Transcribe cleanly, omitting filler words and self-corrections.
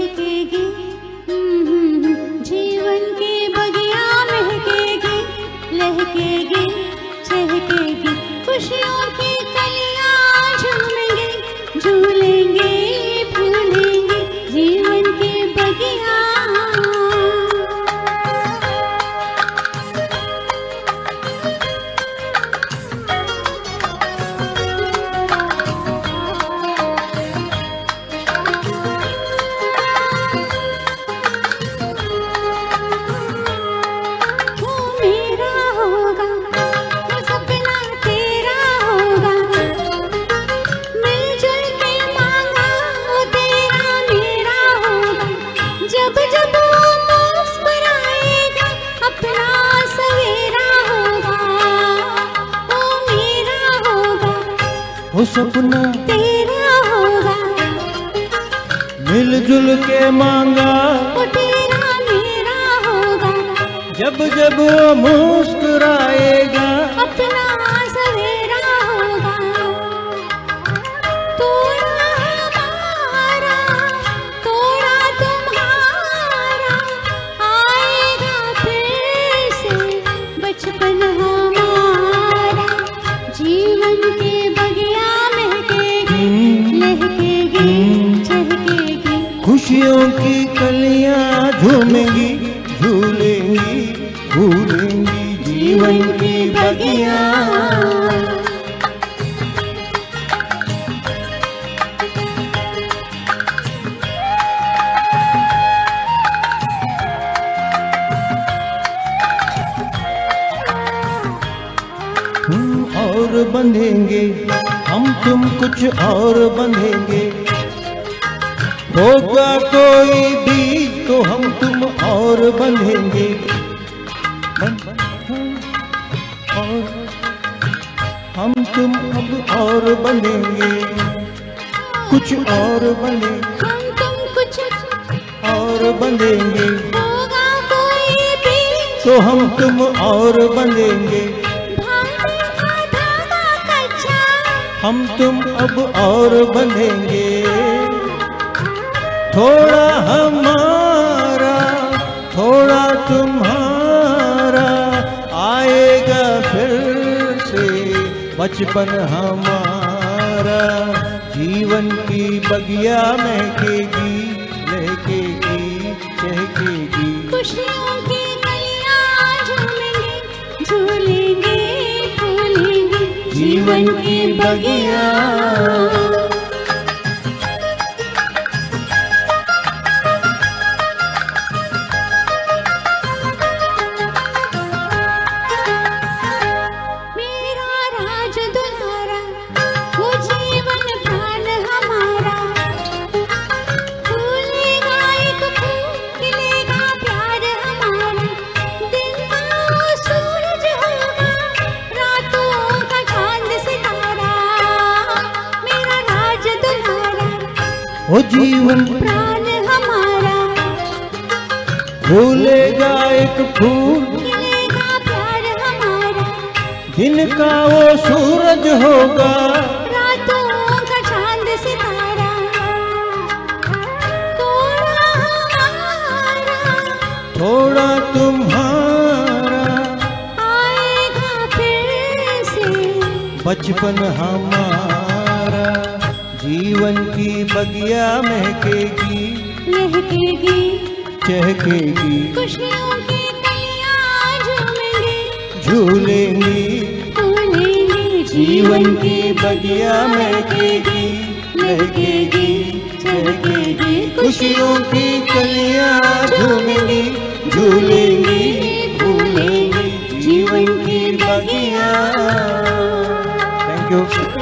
महकेगी, जीवन की बगिया महकेगी, लहकेगी चहकेगी, खुशियों की कलियां झूमेंगी, झूलेंगे फूलेंगे जीवन की बगिया। वो सपना तेरा होगा, मिलजुल के मांगा वो तेरा मेरा होगा, जब जब वो मुस्कुराएगा अपना सवेरा होगा। तोड़ा हमारा, तोड़ा तुम्हारा, आएगा फिर से बचपन हमारा, जीवन के बगिया महकेगी, लहकेगी चहकेगी, खुशियों की कलियां झूमेंगी, झूलेंगी भूलेंगी जीवन की बगिया। और बंधेंगे हम तुम कुछ और बंधेंगे, होगा कोई भी तो हम तुम और बंधेंगे, और हम तुम अब और बंधेंगे, कुछ और बंधेंगे, हम तुम कुछ और बंधेंगे, होगा कोई भी तो हम तुम और बंधेंगे, हम तुम अब और बंधेंगे, थोड़ा हमारा थोड़ा तुम्हारा, आएगा फिर से बचपन हमारा, जीवन की बगिया महकेगी, लहकेगी चहकेगी, खुशियों की कलियां झूमेंगे, झूलेंगे फूलेंगे जीवन की बगिया। मेरा राज दुलारा, वो जीवन प्राण हमारा, फूलेगा एक फूल, खिलेगा प्यार हमारा, दिन का वो सूरज होगा, रातों का चांद सितारा, मेरा राज दुलारा, वो जीवन प्राण हमारा, फूलेगा एक फूल, खिलेगा प्यार हमारा, दिन का वो सूरज होगा, रातों का चांद सितारा, तोड़ा हमारा, थोड़ा तुम्हारा, आएगा फिर से बचपन हमारा, जीवन की बगिया महकेगी, लहकेगी चहकेगी, खुशियों की कलियां झूमेंगे, झूलेंगी फूलेंगे जीवन की बगिया महकेगी, लहकेगी चहकेगी, खुशियों की कलियां झूमेंगी, झूलेंगी भूलेंगी जीवन की बगिया। Thank you.